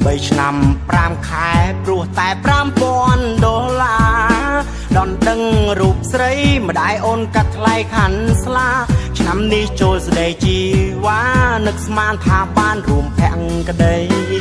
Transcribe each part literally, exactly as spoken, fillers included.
បីឆ្នាំប្រាំខែព្រោះតែប្រាំពាន់ដុល្លារដនដឹងរូបស្រីម្ដាយអូនកាត់ថ្លៃខាន់ស្លាឆ្នាំនេះចូលស្ដីជីវ៉ានឹកស្មានថាបានរួមភក្តី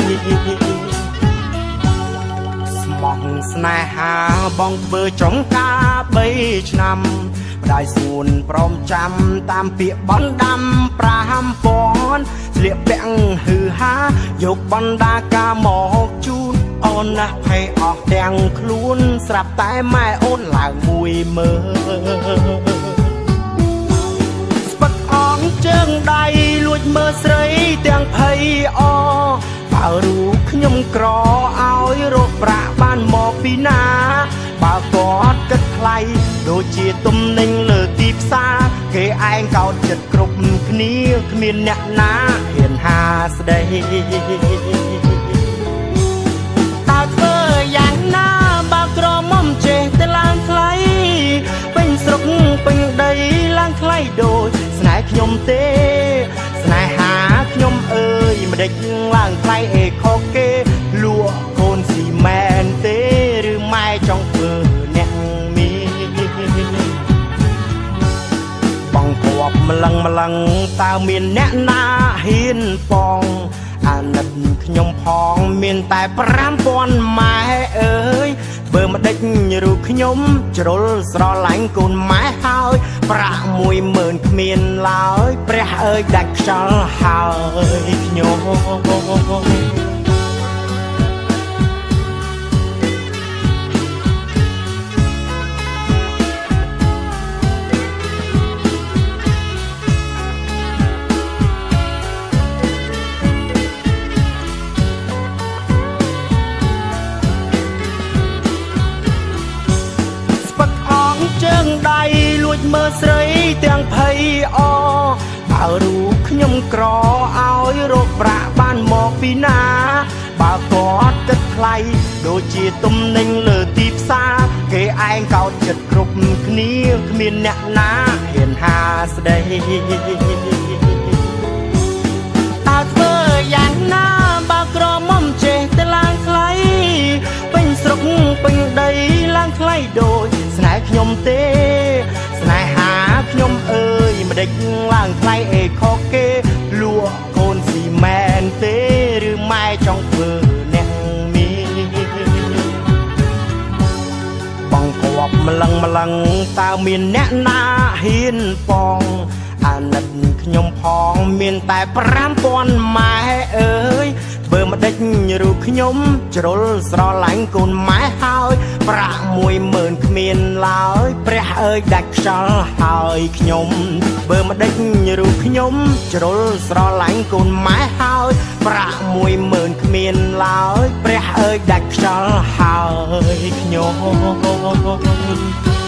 ស្មោះស្នេហាបងធ្វើចំការបីឆ្នាំម្ដាយសួនព្រមចាំតាមពាក្យបណ្ដាំប្រាំពាន់ស្លៀកពាក់ហឺហាយកបណ្ដាការមកជូនអូនណាស់ភ័យអស់ទាំងខ្លួនស្រាប់តែម៉ែអូនឡើងមួយមើលស្ពឹកអងជើងដៃលួចមើលស្រីទាំងភ័យអបើរូបខ្ញុំក្រឲ្យរកប្រាក់បានមកពីណាបើគាត់គិតថ្លៃដូចជាទំនិញលើទីផ្សារគេឯងកោតចិត្តគ្រប់គ្នាគ្មានអ្នកណាហ៊ានហាស្ដីតើធ្វើយ៉ាងណាបើក្រមុំចេះតែឡើងថ្លៃពេញស្រុកពេញដីឡើងថ្លៃដូចស្នេហ៍ខ្ញុំទេស្នេហាខ្ញុំអើយមិនដេចឡើងថ្លៃអេខុសគេលក់កូនស៊ីមែនទេឬម៉ែចង់ធ្វើអ្នកមានបងគប់ម្លឹងម្លឹងតើមានអ្នកណាហ៊ានបងអាណិតខ្ញុំផងមានតែប្រាំពាន់ម៉ែអើយបើមិនដេចរូបខ្ញុំជ្រុលស្រឡាញ់កូនម៉ែហើយប្រាក់មួយម៉ឺនគ្មានឡើយព្រះអើយដាច់ខ្យល់ហើយខ្ញុំជើងដៃលួចមើលស្រីទាំងភ័យអបើរូបខ្ញុំក្រឲ្យរកប្រាក់បានមកពីណាបើគាត់គិតថ្លៃដូចជាទំនិញលើទីផ្សារគេឯងកោតចិត្តគ្រប់គ្នាគ្មានអ្នកណាហ៊ានហាស្ដីតើធ្វើយ៉ាងណាបើក្រមុំចេះតែឡើងថ្លៃពេញស្រុកពេញដីឡើងថ្លៃដូចស្នេហ៍ខ្ញុំទេស្នេហាខ្ញុំអើយមិនដេចឡើងថ្លៃអេខុសគេលក់កូនស៊ីមែនទេឬម៉ែចង់ធ្វើអ្នកមានបងគប់ម្លឹងម្លឹងតើមានអ្នកណាហ៊ានបងអាណិតខ្ញុំផងមានតែប្រាំពាន់ម៉ែអើយបើមិនដេចរូបខ្ញុំជ្រុលស្រឡាញ់កូនម៉ែហើយប្រាក់មួយម៉ឺនគ្មានឡើយព្រះអើយដាច់ខ្យល់ហើយខ្ញុំបើមិនដេចរូបខ្ញុំជ្រុលស្រឡាញ់កូនម៉ែហើយប្រាក់មួយម៉ឺនគ្មានឡើយព្រះអើយដាច់ខ្យល់ហើយខ្ញុំ